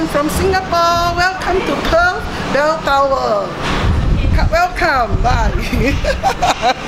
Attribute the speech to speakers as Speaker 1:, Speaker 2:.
Speaker 1: everyone from Singapore. Welcome to Perth Bell Tower. Welcome. Bye.